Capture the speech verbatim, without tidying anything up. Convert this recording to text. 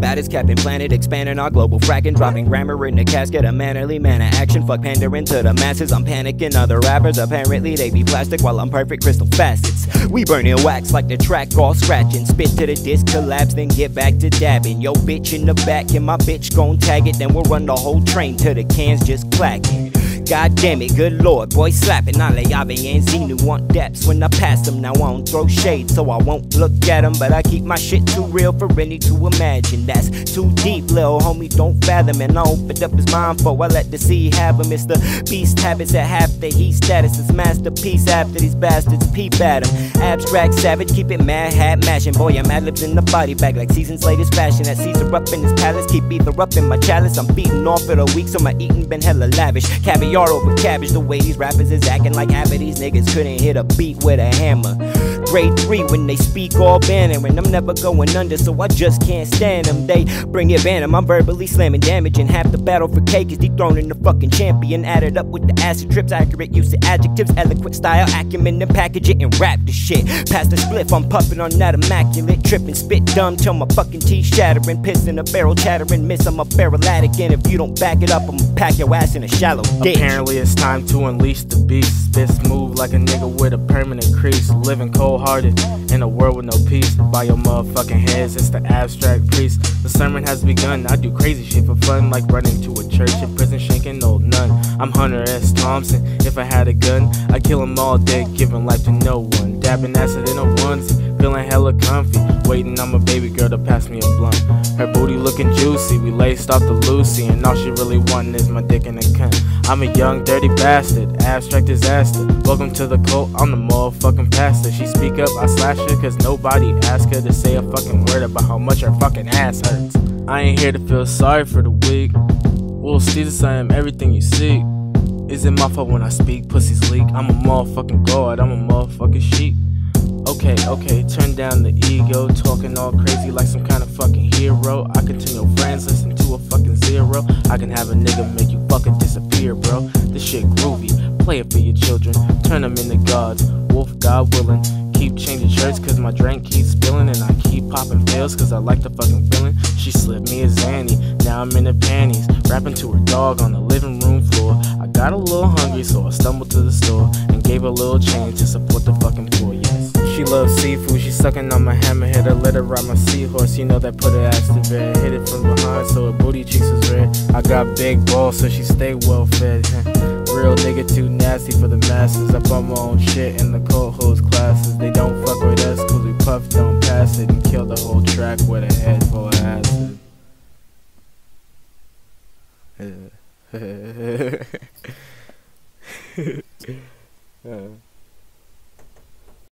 baddest Captain Planet, expanding our global fracking, dropping grammar in the casket, a mannerly man of action. Fuck pandering to the masses, I'm panicking. Other rappers apparently they be plastic, while I'm perfect crystal facets. We burning wax like the track, all scratching. Spit to the disc, collapse, then get back to dabbing. Yo bitch in the back, and my bitch gon' tag it, then we'll run the whole train till the cans just clacking. God damn it, good lord, boy slapping. Ale Ave and Zenu want depths when I pass them. Now I don't throw shade, so I won't look at them, but I keep my shit too real for any to imagine. That's too deep, lil' homie, don't fathom. And I opened up his mind for I let the sea have him. It's the beast habits at half the heat status. It's masterpiece after these bastards peep at him. Abstract savage, keep it mad, hat mashing. Boy, I'm ad-libs in the body bag like season's latest fashion. That Caesar up in his palace, keep ether up in my chalice. I'm beating off for the week, so my eating been hella lavish. Caviar over cabbage, the way these rappers is acting like habit. These niggas couldn't hit a beat with a hammer. Grade three when they speak all bannering. I'm never going under, so I just can't stand them. They bring it ban 'em, I'm verbally slamming damage. And half the battle for cake is dethroning the fucking champion. Added up with the acid trips, accurate use of adjectives, eloquent style, acumen, and package it and rap the shit. Past the spliff, I'm puffing on that immaculate, tripping, spit dumb till my fucking teeth shattering, pissing a barrel, chattering, miss, I'm a barrel addict. And if you don't back it up, I'ma pack your ass in a shallow ditch. Apparently it's time to unleash the beast. Spit smooth like a nigga with a permanent crease. Living cold-hearted in a world with no peace. By your motherfucking heads, it's the abstract priest. The sermon has begun. I do crazy shit for fun, like running to a church in prison, shanking old nun. I'm Hunter S. Thompson. If I had a gun, I'd kill him all day, giving life to no one. Dabbing acid in a onesie, feeling hella comfy, waiting on my baby girl to pass me a blunt. Her booty looking juicy, we laced off the Lucy, and all she really wantin' is my dick in a cunt. I'm a young dirty bastard, abstract disaster. Welcome to the cult, I'm the motherfucking pastor. She speak up, I slash her, cause nobody asked her to say a fucking word about how much her fucking ass hurts. I ain't here to feel sorry for the weak. We'll see this, I am everything you seek. Is it my fault when I speak? Pussies leak. I'm a motherfucking god, I'm a motherfucking sheep. Okay, okay, turn down the ego, talking all crazy like some kind of fucking hero. I can turn your friends, listen to a fucking zero. I can have a nigga make you fucking disappear, bro. This shit groovy, play it for your children, turn them into gods, wolf God willing. Keep changing shirts cause my drink keeps spilling, and I keep popping pills cause I like the fucking feeling. She slipped me a Zanny, now I'm in her panties, rapping to her dog on the living room floor. I got a little hungry so I stumbled to the store and gave her a little change to support the fucking poor, yes. She loves seafood, she sucking on my hammerhead. I let her ride my seahorse, you know that put her ass to bed. Hit it from behind so her booty cheeks is red. I got big balls so she stay well fed. Real nigga too nasty for the masses. I bump my own shit in the cold hoes classes. They don't fuck with us cause we puff, don't pass it, and kill the whole track with a head full of acid. uh.